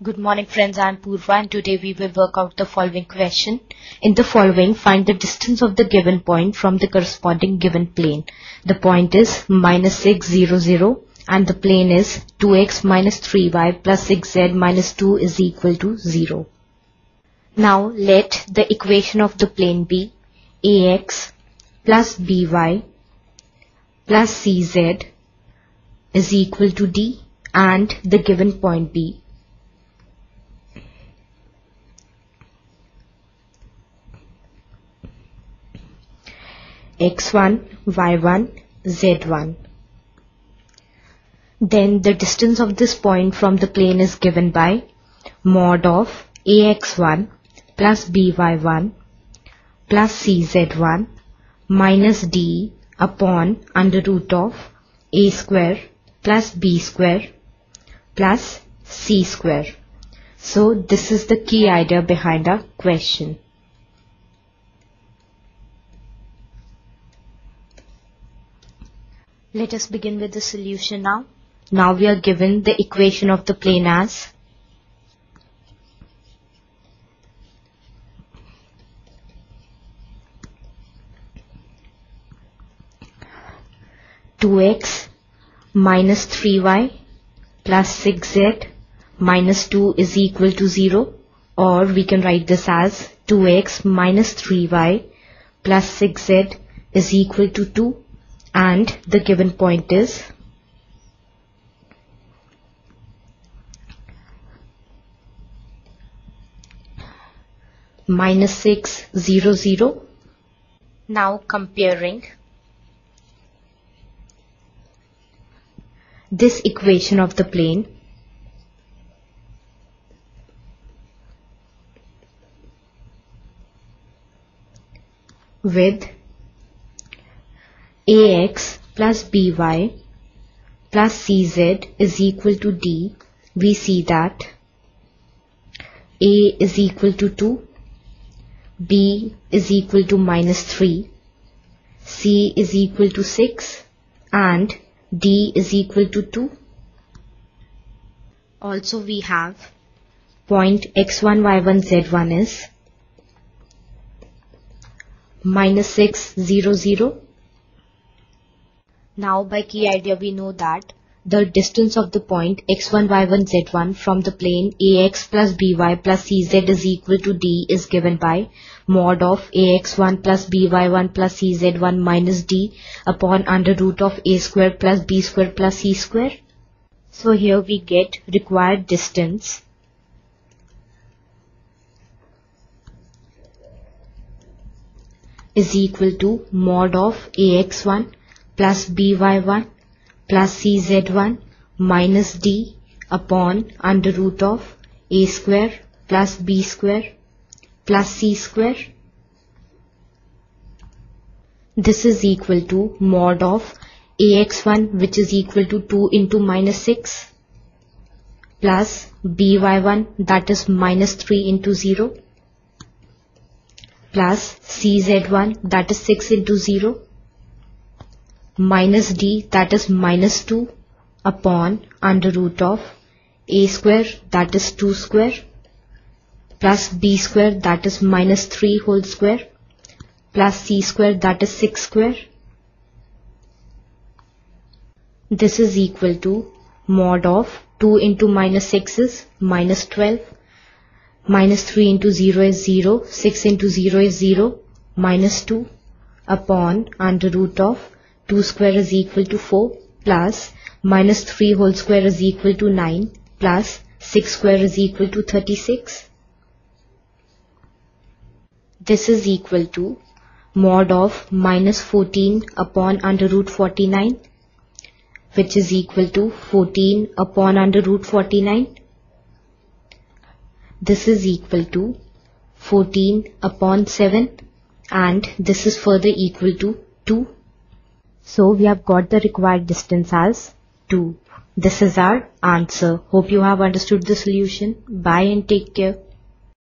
Good morning friends, I am Purva and today we will work out the following question. In the following, find the distance of the given point from the corresponding given plane. The point is -6, 0, 0 and the plane is 2x minus 3y plus 6z minus 2 is equal to 0. Now let the equation of the plane be ax plus by plus cz is equal to d and the given point be x1, y1, z1. Then the distance of this point from the plane is given by mod of ax1 plus by1 plus cz1 minus d upon under root of a square plus b square plus c square. So this is the key idea behind our question. Let us begin with the solution now. Now we are given the equation of the plane as (2x minus 3y plus 6z minus 2 is equal to 0), or we can write this as 2x minus 3y plus 6z is equal to 2. And the given point is -6, 0, 0. Now comparing this equation of the plane with ax plus by plus cz is equal to d, we see that a is equal to 2, b is equal to -3, c is equal to 6 and d is equal to 2. Also we have point x1, y1, z1 is -6, 0, 0. Now by key idea we know that the distance of the point x1, y1, z1 from the plane ax plus by plus cz is equal to d is given by mod of ax1 plus by1 plus cz1 minus d upon under root of a square plus b square plus c square. So here we get required distance is equal to mod of ax1 plus by1 plus cz1 minus d upon under root of a square plus b square plus c square. This is equal to mod of ax1, which is equal to 2 into -6 plus by1, that is -3 into 0 plus cz1, that is 6 into 0 minus d, that is -2 upon under root of a square, that is 2 square plus b square, that is -3 whole square plus c square, that is 6 square. This is equal to mod of 2 into -6 is -12, -3 into 0 is 0, 6 into 0 is 0, -2 upon under root of 2 square is equal to 4 plus -3 whole square is equal to 9 plus 6 square is equal to 36. This is equal to mod of -14 upon under root 49, which is equal to 14 upon under root 49. This is equal to 14 upon 7 and this is further equal to 2. So we have got the required distance as 2. This is our answer. Hope you have understood the solution. Bye and take care.